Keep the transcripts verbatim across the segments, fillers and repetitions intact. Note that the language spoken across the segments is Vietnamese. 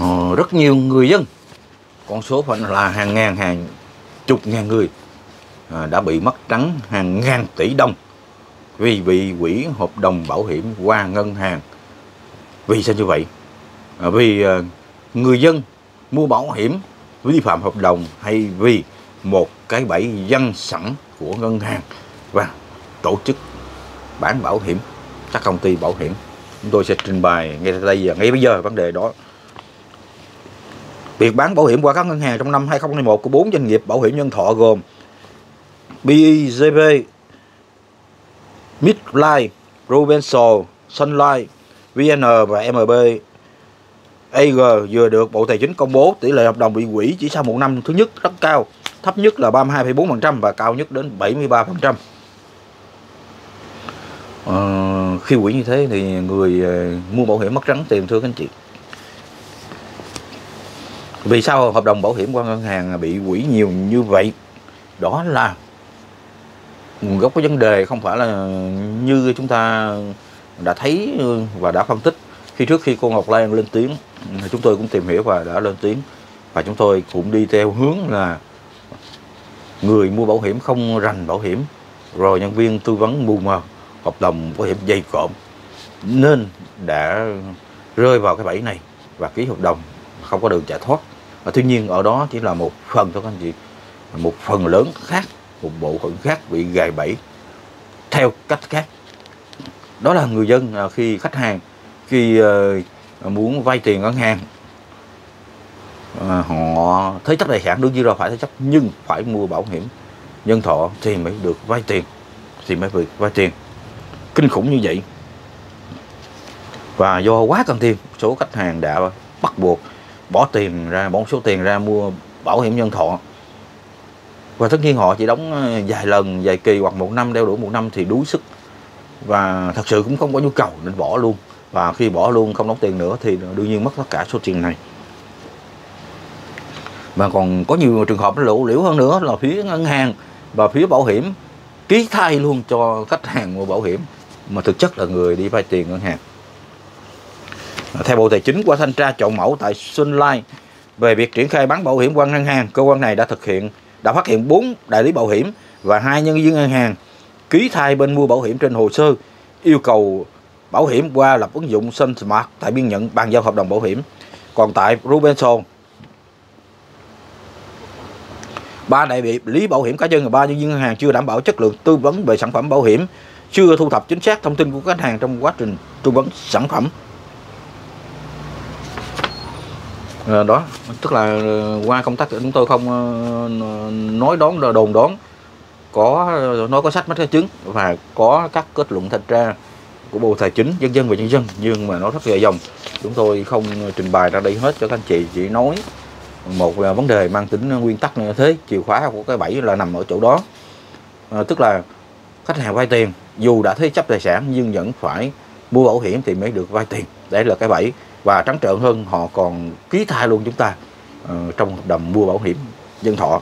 uh, rất nhiều người dân, con số phải là hàng ngàn, hàng chục ngàn người uh, đã bị mất trắng hàng ngàn tỷ đồng vì bị hủy hợp đồng bảo hiểm qua ngân hàng. Vì sao như vậy? À, vì uh, người dân mua bảo hiểm vi phạm hợp đồng, hay vì một cái bẫy dân sẵn của ngân hàng và tổ chức bán bảo hiểm, các công ty bảo hiểm. Chúng tôi sẽ trình bày ngay đây và ngay bây giờ vấn đề đó. Việc bán bảo hiểm qua các ngân hàng trong năm hai không hai mốt của bốn doanh nghiệp bảo hiểm nhân thọ gồm bê i giê pê, Midlife, Prudential, Sun Life, vê en và em bê a giê vừa được Bộ Tài chính công bố. Tỷ lệ hợp đồng bị hủy chỉ sau một năm thứ nhất rất cao, thấp nhất là ba mươi hai phẩy bốn phần trăm và cao nhất đến bảy mươi ba phần trăm. Ờ, khi hủy như thế thì người uh, mua bảo hiểm mất trắng tiền, thưa các anh chị. Vì sao hợp đồng bảo hiểm qua ngân hàng bị hủy nhiều như vậy? Đó là nguồn gốc của vấn đề không phải là như chúng ta đã thấy và đã phân tích. Khi trước khi cô Ngọc Lan lên tiếng, chúng tôi cũng tìm hiểu và đã lên tiếng, và chúng tôi cũng đi theo hướng là người mua bảo hiểm không rành bảo hiểm, rồi nhân viên tư vấn mù mờ, hợp đồng bảo hiểm dày cộm, nên đã rơi vào cái bẫy này và ký hợp đồng không có đường chạy thoát. Và tuy nhiên ở đó chỉ là một phần thôi các anh chị, một phần lớn khác, một bộ phận khác bị gài bẫy theo cách khác. Đó là người dân, khi khách hàng khi muốn vay tiền ngân hàng, họ thế chấp tài sản, đương nhiên là phải thế chấp, nhưng phải mua bảo hiểm nhân thọ thì mới được vay tiền, thì mới được vay tiền. Kinh khủng như vậy. Và do quá cần tiền, số khách hàng đã bắt buộc bỏ tiền ra, bỏ số tiền ra mua bảo hiểm nhân thọ. Và tất nhiên họ chỉ đóng vài lần, vài kỳ hoặc một năm, đeo đủ một năm thì đuối sức, và thật sự cũng không có nhu cầu nên bỏ luôn. Và khi bỏ luôn không đóng tiền nữa thì đương nhiên mất tất cả số tiền này. Và còn có nhiều trường hợp lộ liễu hơn nữa là phía ngân hàng và phía bảo hiểm ký thay luôn cho khách hàng mua bảo hiểm, mà thực chất là người đi vay tiền ngân hàng. Theo Bộ Tài chính, qua thanh tra chọn mẫu tại Sun Life về việc triển khai bán bảo hiểm qua ngân hàng, cơ quan này đã thực hiện đã phát hiện bốn đại lý bảo hiểm và hai nhân viên ngân hàng ký thay bên mua bảo hiểm trên hồ sơ yêu cầu bảo hiểm qua lập ứng dụng Sun Smart tại biên nhận bàn giao hợp đồng bảo hiểm. Còn tại Prudential, ba đại lý bảo hiểm cá nhân và ba nhân viên ngân hàng chưa đảm bảo chất lượng tư vấn về sản phẩm bảo hiểm, chưa thu thập chính xác thông tin của khách hàng trong quá trình tư vấn sản phẩm. À, đó, tức là qua công tác chúng tôi không nói đoán đồn đoán, có nói có sách, mất cái chứng và có các kết luận thanh tra của Bộ Tài chính, dân dân và nhân dân, nhưng mà nó rất dài dòng, chúng tôi không trình bày ra đây hết cho các anh chị, chỉ nói một vấn đề mang tính nguyên tắc như thế. Chìa khóa của cái bẫy là nằm ở chỗ đó, à, tức là khách hàng vay tiền dù đã thế chấp tài sản nhưng vẫn phải mua bảo hiểm thì mới được vay tiền. Đấy là cái bẫy. Và trắng trợn hơn, họ còn ký thay luôn chúng ta uh, trong hợp đồng mua bảo hiểm nhân thọ.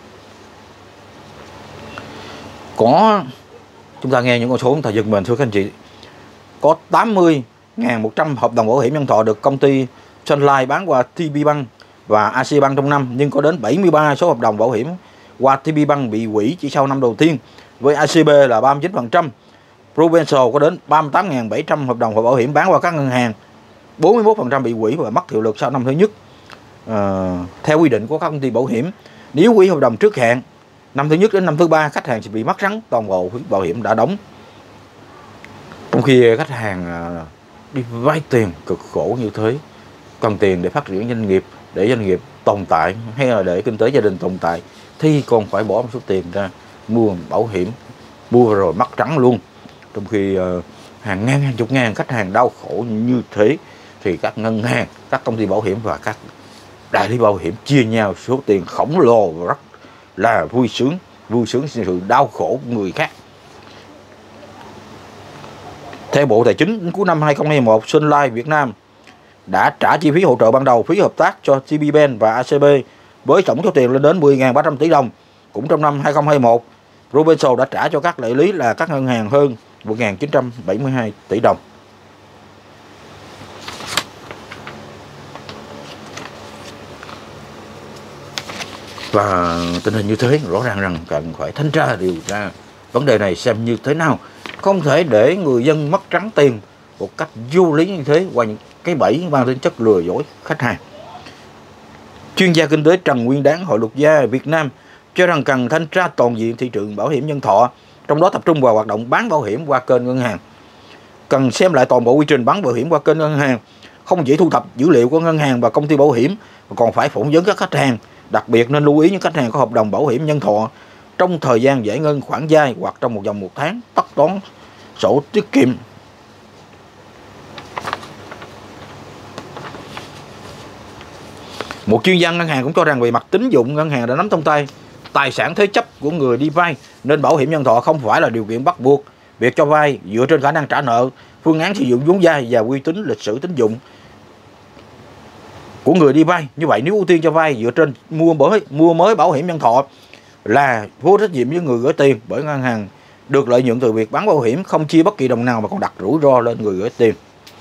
Có, chúng ta nghe những con số chúng ta giật mình, thưa các anh chị. Có tám mươi nghìn một trăm hợp đồng bảo hiểm nhân thọ được công ty Sun Life bán qua tê pê Bank và a xê Bank trong năm, nhưng có đến bảy mươi ba số hợp đồng bảo hiểm qua tê pê Bank bị hủy chỉ sau năm đầu tiên, với a xê bê là ba mươi chín phần trăm. Prudential có đến ba mươi tám nghìn bảy trăm hợp đồng bảo hiểm bán qua các ngân hàng, bốn mươi mốt phần trăm bị hủy và mất hiệu lực sau năm thứ nhất. À, theo quy định của các công ty bảo hiểm, nếu hủy hợp đồng trước hạn năm thứ nhất đến năm thứ ba, khách hàng sẽ bị mất trắng toàn bộ phí bảo hiểm đã đóng. Trong khi khách hàng à, đi vay tiền cực khổ như thế, cần tiền để phát triển doanh nghiệp, để doanh nghiệp tồn tại hay là để kinh tế gia đình tồn tại, thì còn phải bỏ một số tiền ra mua bảo hiểm, mua rồi mất trắng luôn. Trong khi à, hàng ngàn, hàng chục ngàn khách hàng đau khổ như thế, thì các ngân hàng, các công ty bảo hiểm và các đại lý bảo hiểm chia nhau số tiền khổng lồ và rất là vui sướng, vui sướng sự đau khổ của người khác. Theo Bộ Tài chính, cuối năm hai không hai mốt, Sun Life Việt Nam đã trả chi phí hỗ trợ ban đầu, phí hợp tác cho tê pê Bank và a xê bê với tổng số tiền lên đến mười nghìn ba trăm tỷ đồng. Cũng trong năm hai không hai mốt, Prudential đã trả cho các đại lý là các ngân hàng hơn một nghìn chín trăm bảy mươi hai tỷ đồng. Và tình hình như thế rõ ràng rằng cần phải thanh tra điều tra vấn đề này xem như thế nào. Không thể để người dân mất trắng tiền một cách vô lý như thế qua những cái bẫy mang tính chất lừa dối khách hàng. Chuyên gia kinh tế Trần Nguyên Đáng, Hội Luật gia Việt Nam cho rằng cần thanh tra toàn diện thị trường bảo hiểm nhân thọ, trong đó tập trung vào hoạt động bán bảo hiểm qua kênh ngân hàng. Cần xem lại toàn bộ quy trình bán bảo hiểm qua kênh ngân hàng, không chỉ thu thập dữ liệu của ngân hàng và công ty bảo hiểm mà còn phải phỏng vấn các khách hàng. Đặc biệt nên lưu ý những khách hàng có hợp đồng bảo hiểm nhân thọ trong thời gian giải ngân khoản vay hoặc trong một vòng một tháng tất toán sổ tiết kiệm. Một chuyên gia ngân hàng cũng cho rằng về mặt tín dụng, ngân hàng đã nắm trong tay tài sản thế chấp của người đi vay, nên bảo hiểm nhân thọ không phải là điều kiện bắt buộc. Việc cho vay dựa trên khả năng trả nợ, phương án sử dụng vốn vay và uy tín lịch sử tín dụng của người đi vay. Như vậy nếu ưu tiên cho vay dựa trên mua mới mua mới bảo hiểm nhân thọ là vô trách nhiệm với người gửi tiền, bởi ngân hàng được lợi nhuận từ việc bán bảo hiểm không chia bất kỳ đồng nào mà còn đặt rủi ro lên người gửi tiền.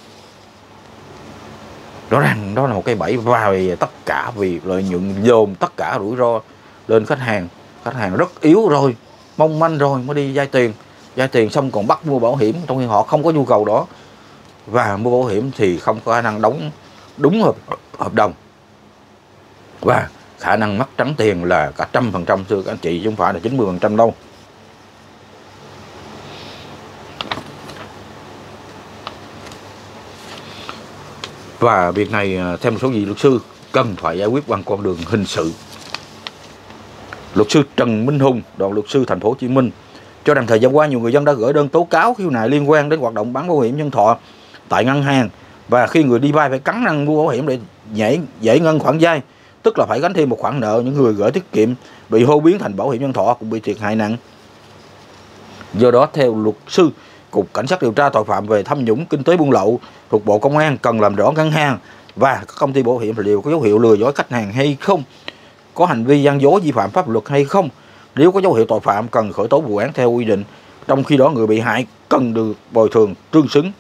Rõ ràng đó là một cái bẫy và về tất cả vì lợi nhuận, dồn tất cả rủi ro lên khách hàng. Khách hàng rất yếu rồi, mong manh rồi mới đi vay tiền, vay tiền xong còn bắt mua bảo hiểm trong khi họ không có nhu cầu đó, và mua bảo hiểm thì không có khả năng đóng đúng hợp hợp đồng và khả năng mất trắng tiền là cả trăm phần trăm thưa các anh chị, chứ không phải là chín mươi phần trăm đâu. Và việc này theo một số vị luật sư cần phải giải quyết bằng con đường hình sự. Luật sư Trần Minh Hùng, đoàn luật sư Thành phố Hồ Chí Minh cho rằng thời gian qua nhiều người dân đã gửi đơn tố cáo khiếu nại liên quan đến hoạt động bán bảo hiểm nhân thọ tại ngân hàng, và khi người đi vay phải cắn răng mua bảo hiểm để nhảy giải ngân khoản vay, tức là phải gánh thêm một khoản nợ. Những người gửi tiết kiệm bị hô biến thành bảo hiểm nhân thọ cũng bị thiệt hại nặng. Do đó theo luật sư, Cục Cảnh sát điều tra tội phạm về tham nhũng kinh tế buôn lậu thuộc Bộ Công an cần làm rõ ngân hàng và các công ty bảo hiểm liệu có dấu hiệu lừa dối khách hàng hay không, có hành vi gian dối vi phạm pháp luật hay không. Nếu có dấu hiệu tội phạm cần khởi tố vụ án theo quy định, trong khi đó người bị hại cần được bồi thường tương xứng.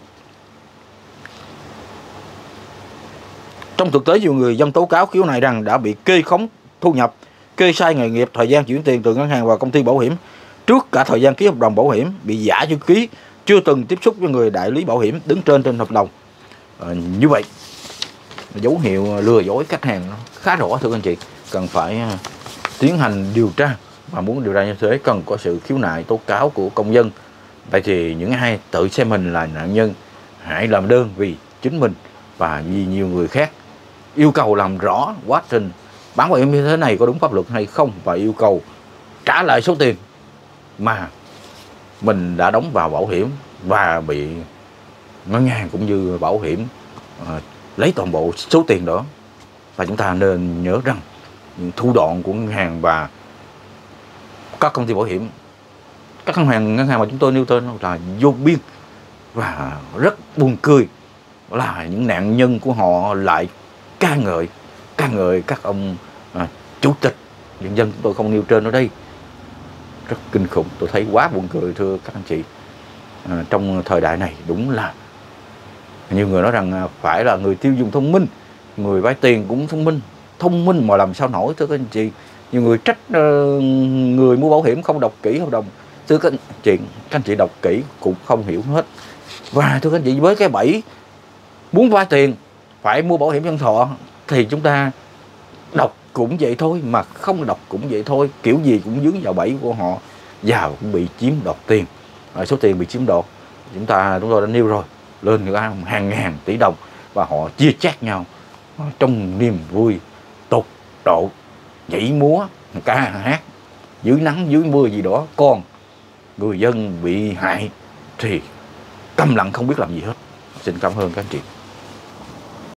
Trong thực tế, nhiều người dân tố cáo khiếu nại rằng đã bị kê khống thu nhập, kê sai nghề nghiệp, thời gian chuyển tiền từ ngân hàng vào công ty bảo hiểm trước cả thời gian ký hợp đồng bảo hiểm, bị giả chữ ký, chưa từng tiếp xúc với người đại lý bảo hiểm đứng trên trên hợp đồng. À, như vậy dấu hiệu lừa dối khách hàng khá rõ thưa anh chị, cần phải tiến hành điều tra, và muốn điều tra như thế cần có sự khiếu nại tố cáo của công dân. Vậy thì những ai tự xem mình là nạn nhân hãy làm đơn vì chính mình và vì nhiều người khác, yêu cầu làm rõ quá trình bán bảo hiểm như thế này có đúng pháp luật hay không, và yêu cầu trả lại số tiền mà mình đã đóng vào bảo hiểm và bị ngân hàng cũng như bảo hiểm à, lấy toàn bộ số tiền đó. Và chúng ta nên nhớ rằng những thủ đoạn của ngân hàng và các công ty bảo hiểm, các ngân hàng ngân hàng mà chúng tôi nêu tên là vô biên và rất buồn cười, là những nạn nhân của họ lại ca ngợi ca ngợi các ông à, chủ tịch nhân dân tôi không nêu trên ở đây. Rất kinh khủng, tôi thấy quá buồn cười thưa các anh chị. À, trong thời đại này đúng là nhiều người nói rằng phải là người tiêu dùng thông minh, người vay tiền cũng thông minh, thông minh mà làm sao nổi thưa các anh chị. Nhiều người trách uh, người mua bảo hiểm không đọc kỹ hợp đồng. Thưa các anh chị, các anh chị đọc kỹ cũng không hiểu hết. Và thưa các anh chị, với cái bẫy muốn vay tiền phải mua bảo hiểm nhân thọ thì chúng ta đọc cũng vậy thôi, mà không đọc cũng vậy thôi, kiểu gì cũng dướng vào bẫy của họ, vào cũng bị chiếm đoạt tiền. À, số tiền bị chiếm đoạt chúng ta chúng tôi đã nêu rồi, lên người ta hàng ngàn tỷ đồng và họ chia chác nhau trong niềm vui tột độ, nhảy múa ca hát dưới nắng dưới mưa gì đó. Còn người dân bị hại thì câm lặng không biết làm gì hết. Xin cảm ơn các anh chị.